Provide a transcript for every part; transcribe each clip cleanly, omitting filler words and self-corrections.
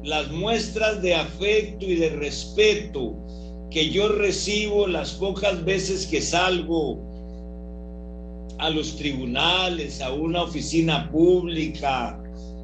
las muestras de afecto y de respeto que yo recibo las pocas veces que salgo a los tribunales, a una oficina pública,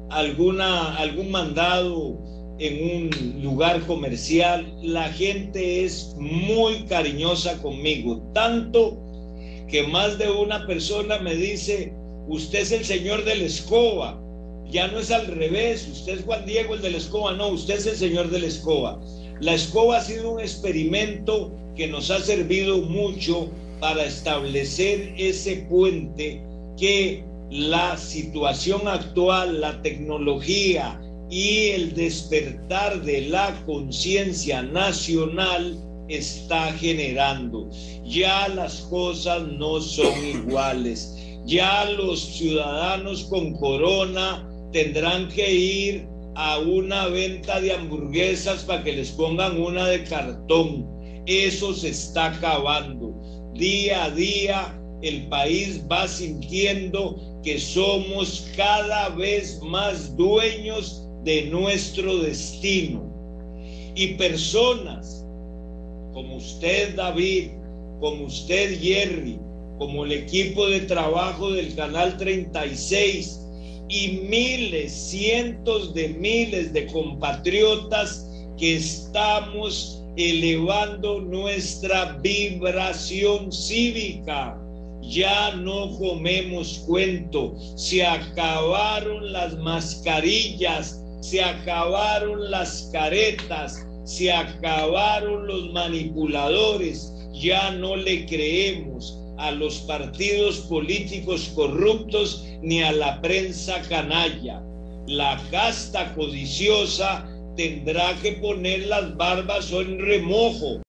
algún mandado en un lugar comercial, la gente es muy cariñosa conmigo, tanto que más de una persona me dice: usted es el señor de la escoba. Ya no es al revés, usted es Juan Diego el de la escoba, no, usted es el señor de la escoba. La escoba ha sido un experimento que nos ha servido mucho para establecer ese puente que la situación actual, la tecnología y el despertar de la conciencia nacional está generando. Ya las cosas no son iguales. Ya los ciudadanos con corona tendrán que ir a una venta de hamburguesas para que les pongan una de cartón. Eso se está acabando. Día a día el país va sintiendo que somos cada vez más dueños de nuestro destino. Y personas como usted, David, como usted, Jerry, como el equipo de trabajo del Canal 36 y miles, cientos de miles de compatriotas que estamos elevando nuestra vibración cívica. Ya no comemos cuento, se acabaron las mascarillas, se acabaron las caretas, se acabaron los manipuladores, ya no le creemos a los partidos políticos corruptos ni a la prensa canalla. La casta codiciosa tendrá que poner las barbas en remojo.